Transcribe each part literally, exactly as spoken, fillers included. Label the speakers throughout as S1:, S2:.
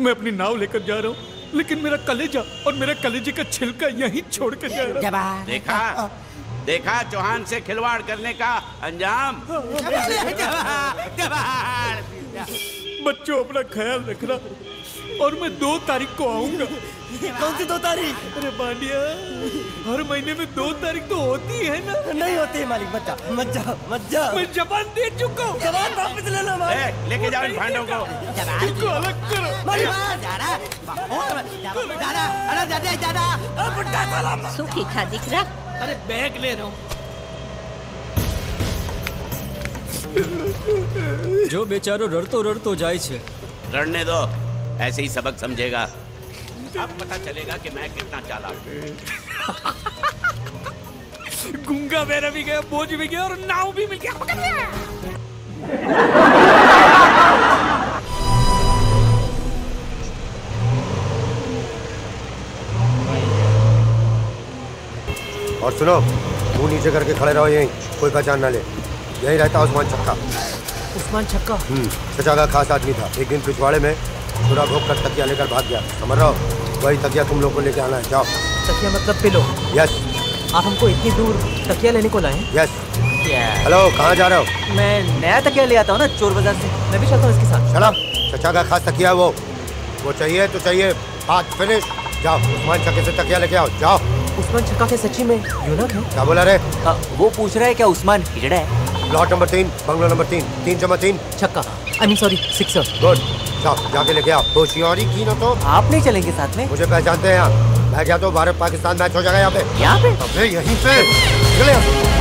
S1: मैं अपनी नाव लेकर जा रहा हूँ, लेकिन मेरा कलेजा और मेरा कलेजे का छिलका यहीं छोड़ कर जा रहा हूँ।
S2: देखा देखा चौहान से खिलवाड़ करने का अंजाम।
S1: बच्चों अपना ख्याल रखना और मैं दो तारीख को आऊंगा।
S3: कौन सी दो तारीख?
S1: अरे बांडिया, हर महीने में दो तारीख तो होती है ना?
S3: नहीं होती है मालिक, मत जा मत जा मत जा।
S1: मैं जबान दे चुका हूँ।
S3: जबान वापस ले लो मालिक।
S2: लेके जाओ इन भांडों को।
S1: इनको अलग करो।
S4: सुखी था दिख रहा।
S1: अरे बैग ले रहा हूँ।
S5: जो बेचारो रड़तो रड़तो जाए छे।
S2: रड़ने दो, ऐसे ही सबक समझेगा। अब पता चलेगा कि मैं कितना चालाक हूँ।
S1: गुंगा मेरा भी गया, बोझ भी गया और नाव भी मिल गया।
S6: और सुनो, मुंह नीचे करके खड़े रहो यहीं, कोई पहचान ना ले। यही रहता उस्मान छक्का।
S3: उस्मान छक्का?
S6: हम्म, सचा का खास आदमी था। एक दिन पिछवाड़े में पूरा भोग कर तकिया लेकर भाग गया, समझ रहे हो? वही तकिया तुम लोग को लेके आना है, जाओ।
S3: तकिया मतलब पिलो?
S6: यस।
S3: आप हमको इतनी दूर तकिया लेने को लाए?
S6: यस। हेलो, कहाँ जा रहे हो?
S3: मैं नया तकिया ले आता हूँ ना चोर बाजार से, मैं भी चलता हूँ इसके साथ।
S6: चला, सचा का खास तकिया है वो। वो चाहिए तो चाहिए, बात फिनिश। जाओ उस्मान छक्के से तकिया लेके आओ, जाओ।
S3: उस्मान छक्का के सच्ची में यूनक है?
S6: क्या बोला रे?
S3: आ, वो पूछ रहा है क्या उस्मान हिजड़ा है?
S6: प्लॉट नंबर तीन, बंगलो नंबर तीन, तीन जमा तीन।
S3: छक्का, I mean sorry, sixer.
S6: Good, जाओ जाके लेके आओ। होशियारी की ना तो
S3: आप नहीं चलेंगे साथ में?
S6: मुझे पहचानते हैं यहाँ। मैं क्या तो भारत पाकिस्तान मैच हो जाएगा यहाँ पे।
S3: यहाँ पे?
S6: अबे यहीं पे। चले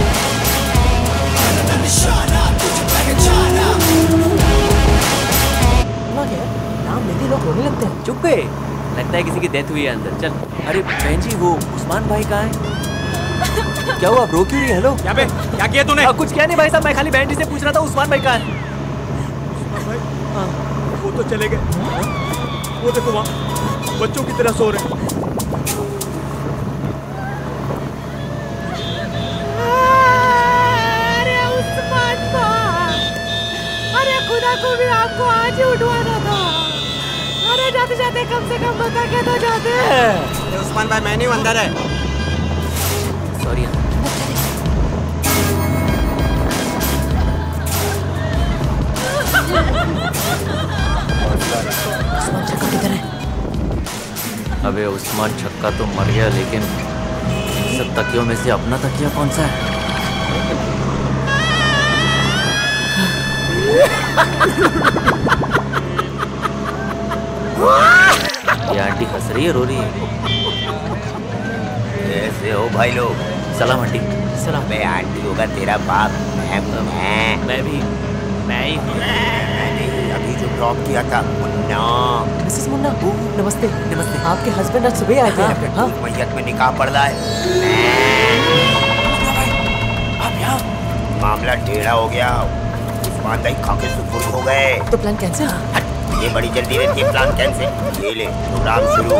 S3: नाम लेते लोग रोने लगते हैं। चुप पे, लगता है किसी की डेथ हुई है अंदर। चल। अरे बहन जी, वो उस्मान भाई कहाँ है? क्या हुआ, रो क्यों रही? हेलो,
S1: क्या बे, क्या किया तूने?
S3: आ, कुछ क्या नहीं भाई साहब, मैं खाली बहन जी से पूछ रहा था उस्मान भाई कहाँ है।
S1: उस्मान भाई? हाँ, वो तो चले गए। वो देखो वहाँ बच्चों की तरह सो रहे हैं।
S4: अरे उस्मान भाई, अरे खुदा को भी आपको आज ही उठवाना था। अरे जाते जाते कम से कम बता के तो जाते।
S3: उस्मान भाई मैं नहीं हूँ, अंदर है। सॉरी। उस्मान छक्का किधर है? अबे उस्मान छक्का तो मर गया, लेकिन सब तकियों में से अपना तकिया कौन सा है? ये आंटी हंस रही है, रो रही है।
S2: कैसे हो भाई लोग?
S3: सलाम आंटी। सलाम।
S2: मैं आंटी होगा तेरा बाप। मैं मैं
S3: मैं भी मैं ही
S2: मैंने अभी जो ड्रॉप किया था मुन्ना।
S3: मिसेस मुन्ना, नमस्ते। नमस्ते। आपके हस्बैंड आज सुबह आए थे? हाँ,
S2: मैयत में निकाह पड़ रहा है।
S3: आप यहाँ?
S2: मामला टेढ़ा हो गया। उस्मान भाई खाके सुपुर्द हो गए।
S3: तो प्लान कैंसिल?
S2: ये बड़ी जल्दी रहती है प्लान कैंसिल। ये ले प्रोग्राम शुरू।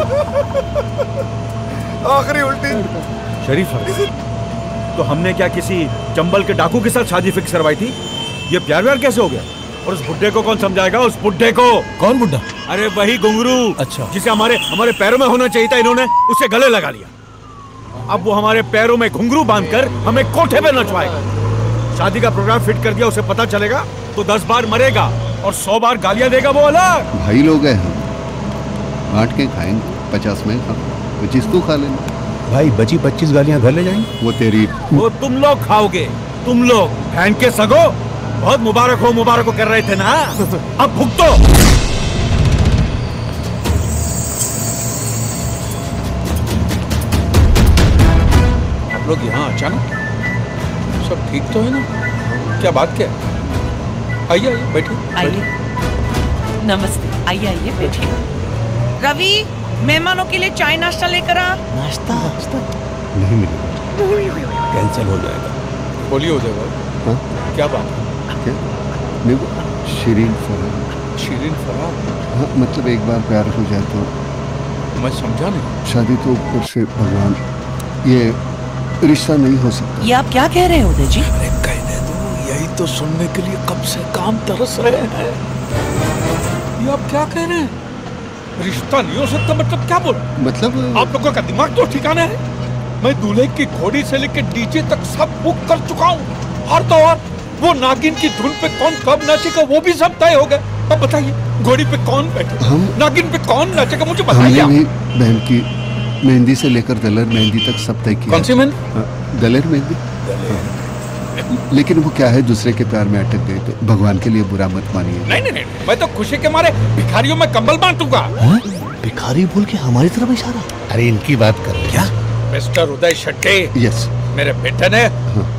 S6: आखिरी उल्टी।
S7: शरीफ तो हमने क्या किसी चंबल के डाकू के साथ शादी फिक्स करवाई थी? ये प्यार व्यार कैसे हो गया? और उस बुड्ढे को कौन समझाएगा? उस बुड्ढे को
S5: कौन बुड्ढा?
S7: अरे वही घुंघरू।
S5: अच्छा।
S7: जिसे हमारे हमारे पैरों में होना चाहिए था, इन्होंने उसे गले लगा लिया। अब वो हमारे पैरों में घुंघरू बांधकर हमें कोठे पे नचवाएगा। शादी का प्रोग्राम फिट कर दिया, उसे पता चलेगा तो दस बार मरेगा और सौ बार गालियां देगा वो अलग।
S8: भाई लोग हैं हम, बांट के खाएंगे। पचास में खा, पच्चीस तू खा लेना।
S5: भाई बची पच्चीस गालियां घर ले जाएंगे।
S8: वो तेरी
S7: वो तुम लोग खाओगे। तुम लोग बहन के सगो, बहुत मुबारक हो मुबारक हो कर रहे थे ना, अब भुगतो।
S5: आप लोग यहाँ अचानक? सब ठीक तो है ना? क्या बात क्या है? आइए आइए बैठिए।
S9: आइए। नमस्ते, आइए आइए बैठिए। रवि, मेहमानों के लिए चाय नाश्ता लेकर आ।
S3: नाश्ता? नाश्ता
S8: नहीं मिलेगा,
S5: कैंसिल हो जाएगा। बोलिए हो जाएगा।
S8: हाँ?
S5: क्या बात है?
S8: क्या? नहीं, शीरीन फरार।
S5: शीरीन फरार?
S8: हाँ, मतलब एक बार प्यार हो जाए तो।
S5: मैं समझा नहीं।
S8: शादी तो ऊपर से भगवान, ये रिश्ता नहीं हो सकता।
S9: ये आप क्या कह रहे हो उदय जी?
S5: अरे कहने दो, यही तो सुनने के लिए कब से काम तरस रहे हैं। ये आप क्या कह रहे हैं? रिश्ता नहीं हो सकता मतलब क्या बोल?
S8: मतलब
S5: आप लोगों का दिमाग तो ठिकाना है। मैं दूल्हे की घोड़ी से लेकर डीजे तक सब बुक कर चुका हूँ। और तो और वो नागिन की धुन पे कौन कब नाचेगा वो भी सब तय हो गए। अब बताइए घोड़ी पे कौन बैठेगा,
S8: हम
S5: नागिन पे कौन नाचेगा, मुझे बताइए।
S8: हमने भी बहन की मेहंदी से लेकर दलर मेहंदी तक सब तय किया।
S5: कौन सी मेहंदी?
S8: दलर मेहंदी। लेकिन वो क्या है, दूसरे के प्यार में अटक गए तो भगवान के लिए बुरा मत मानिए।
S5: नहीं नहीं नहीं, मैं तो खुशी के मारे भिखारियों में कंबल बांटूंगा।
S10: भिखारी बोल के हमारी तरफ इशारा? अरे इनकी बात कर क्या?
S5: मिस्टर उदय शेट्टी,
S8: यस,
S5: मेरे बेटे ने
S8: हाँ।